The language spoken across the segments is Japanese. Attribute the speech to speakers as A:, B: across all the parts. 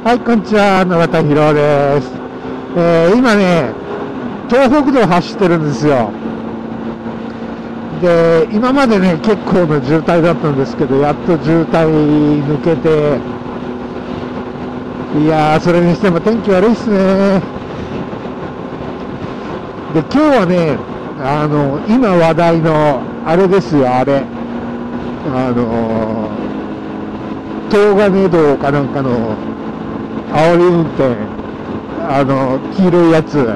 A: はい、こんにちは、野方ひろです。今ね、東北道走ってるんですよ。で、今までね、結構な渋滞だったんですけど、やっと渋滞抜けて、いやー、それにしても天気悪いっすね。で、今日はね、今話題の、あれですよ、あれ。東金道かなんかの、煽り運転、黄色いやつ。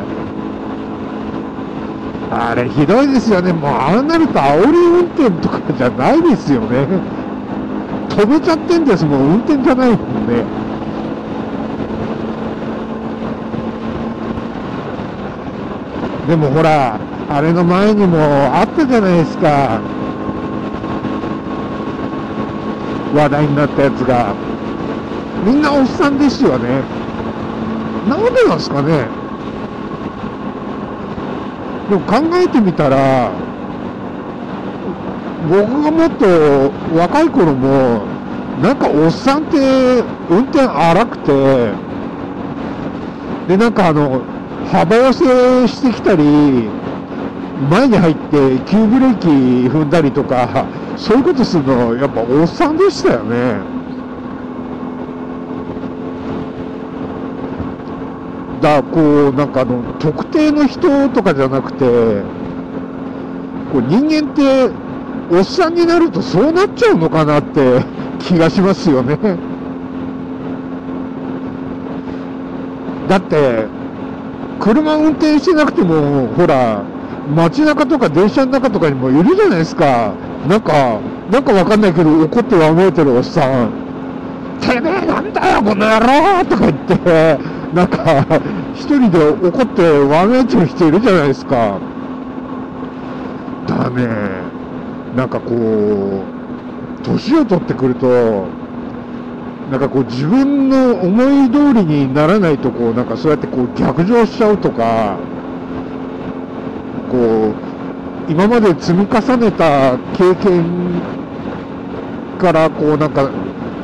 A: あれ、ひどいですよね。もう、ああなると煽り運転とかじゃないですよね。止めちゃってんですもん、運転じゃないもんね。でもほら、あれの前にもあったじゃないですか。話題になったやつが。みんなおっさんですよね。なんでなんですかね。でも考えてみたら、僕がもっと若い頃も、なんかおっさんって運転荒くて、で、なんか幅寄せしてきたり、前に入って急ブレーキ踏んだりとか、そういうことするの、やっぱおっさんでしたよね。こう、なんか特定の人とかじゃなくて、こう人間って、おっさんになるとそうなっちゃうのかなって気がしますよね。だって、車運転してなくても、ほら、街中とか電車の中とかにもいるじゃないですか。なんかわかんないけど、怒ってわめいてるおっさん。てめえなんだよ、この野郎とか言って、なんか、一人で怒ってわめいてる人いるじゃないですか。だね、なんかこう、年を取ってくると、なんかこう自分の思い通りにならないとこうなんかそうやってこう逆上しちゃうとか、こう今まで積み重ねた経験からこうなんか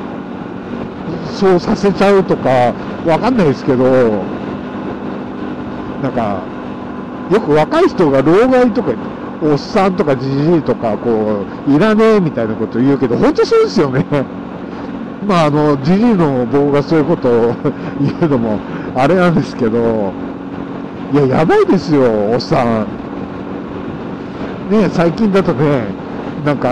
A: そうさせちゃうとかわかんないですけど、なんかよく若い人が老害とかおっさんとかじじいとかこういらねえみたいなこと言うけど本当そうですよね。まあじじいの僕がそういうことを言うのもあれなんですけど、いや、やばいですよ、おっさん。ね、最近だとね、なんか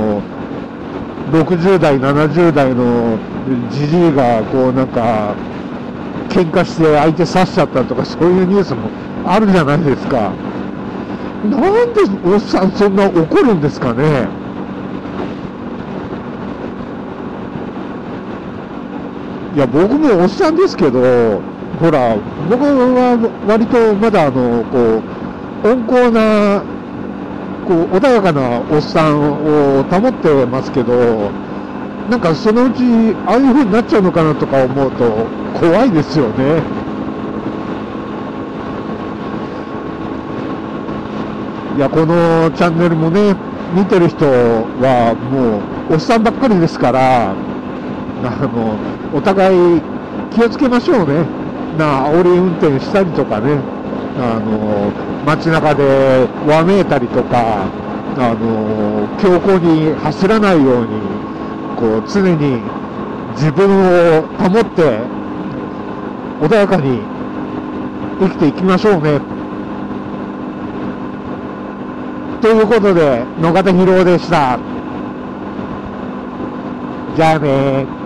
A: 60代、70代のじじいが、こうなんか、喧嘩して相手刺しちゃったとか、そういうニュースもあるじゃないですか。なんでおっさんそんな怒るんですかね。いや、僕もおっさんですけど、ほら、僕は割とまだこう、温厚な、こう、穏やかなおっさんを保ってますけど、なんかそのうち、ああいう風になっちゃうのかなとか思うと、怖いですよね。いや、このチャンネルもね、見てる人はもう、おっさんばっかりですから、お互い気をつけましょうね。煽り運転したりとかね、街中でわめいたりとか、強行に走らないように、こう常に自分を保って穏やかに生きていきましょうね。ということで、野方博夫でした。じゃあねー。